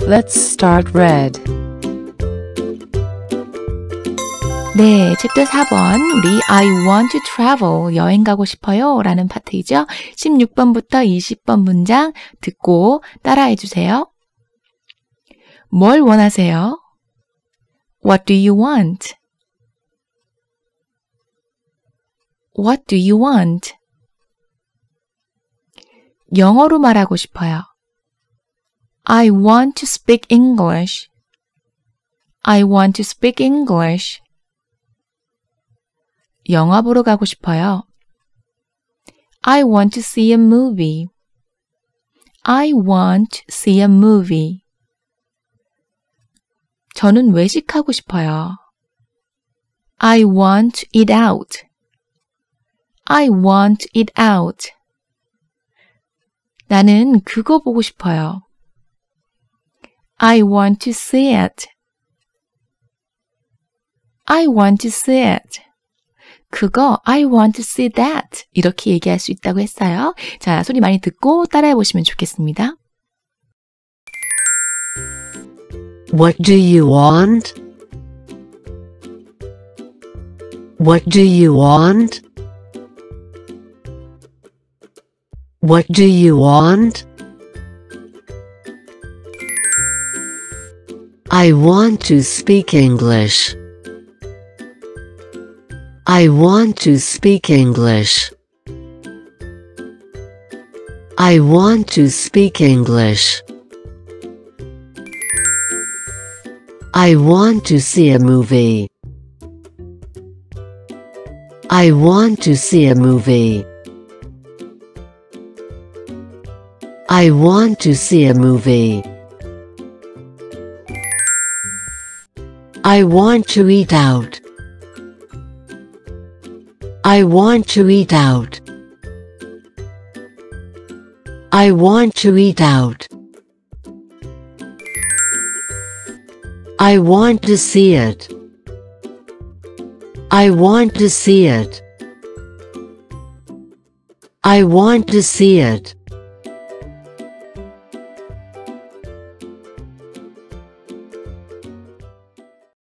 Let's start red. 네, 챕터 4번 우리 I want to travel 여행 가고 싶어요 라는 파트이죠. 16번부터 20번 문장 듣고 따라해 주세요. 뭘 원하세요? What do you want? What do you want? 영어로 말하고 싶어요. I want to speak English. I want to speak English. 영화 보러 가고 싶어요. I want to see a movie. I want to see a movie. 저는 외식하고 싶어요. I want to eat out. I want to eat out. 나는 그거 보고 싶어요. I want to see it. I want to see it. 그거 I want to see that 이렇게 얘기할 수 있다고 했어요. 자, 소리 많이 듣고 따라해 보시면 좋겠습니다. What do you want? What do you want? What do you want? I want to speak English. I want to speak English. I want to speak English. I want to see a movie. I want to see a movie. I want to see a movie. I want to eat out. I want to eat out. I want to eat out. I want to see it. I want to see it. I want to see it.